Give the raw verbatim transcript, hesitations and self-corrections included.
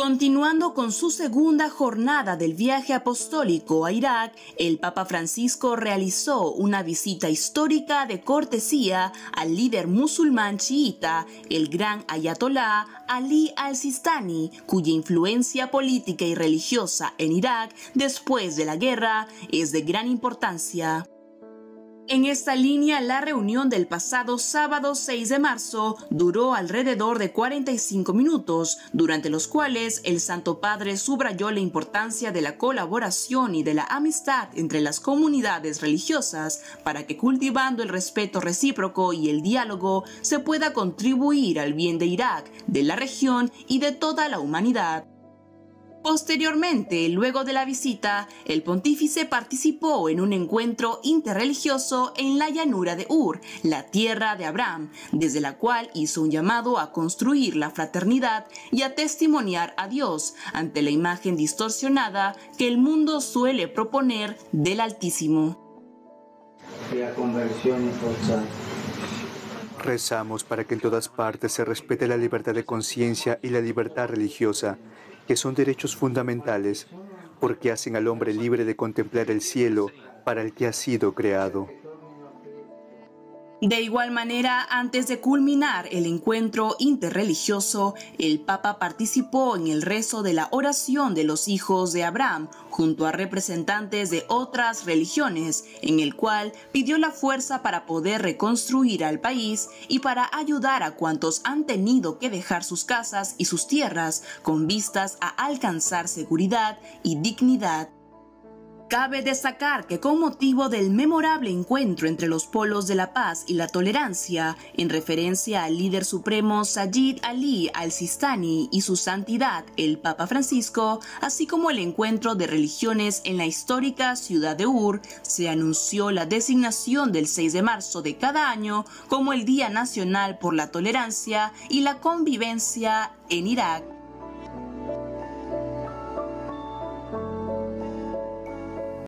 Continuando con su segunda jornada del viaje apostólico a Irak, el Papa Francisco realizó una visita histórica de cortesía al líder musulmán chiita, el gran ayatolá Ali al-Sistani, cuya influencia política y religiosa en Irak después de la guerra es de gran importancia. En esta línea, la reunión del pasado sábado seis de marzo duró alrededor de cuarenta y cinco minutos, durante los cuales el Santo Padre subrayó la importancia de la colaboración y de la amistad entre las comunidades religiosas para que, cultivando el respeto recíproco y el diálogo, se pueda contribuir al bien de Irak, de la región y de toda la humanidad. Posteriormente, luego de la visita, el pontífice participó en un encuentro interreligioso en la llanura de Ur, la tierra de Abraham, desde la cual hizo un llamado a construir la fraternidad y a testimoniar a Dios ante la imagen distorsionada que el mundo suele proponer del Altísimo. La conversión forzada. Rezamos para que en todas partes se respete la libertad de conciencia y la libertad religiosa, que son derechos fundamentales, porque hacen al hombre libre de contemplar el cielo para el que ha sido creado. De igual manera, antes de culminar el encuentro interreligioso, el Papa participó en el rezo de la oración de los hijos de Abraham, junto a representantes de otras religiones, en el cual pidió la fuerza para poder reconstruir al país y para ayudar a cuantos han tenido que dejar sus casas y sus tierras con vistas a alcanzar seguridad y dignidad. Cabe destacar que con motivo del memorable encuentro entre los polos de la paz y la tolerancia, en referencia al líder supremo Sayyid Ali al-Sistani y su santidad el Papa Francisco, así como el encuentro de religiones en la histórica ciudad de Ur, se anunció la designación del seis de marzo de cada año como el Día Nacional por la Tolerancia y la Convivencia en Irak.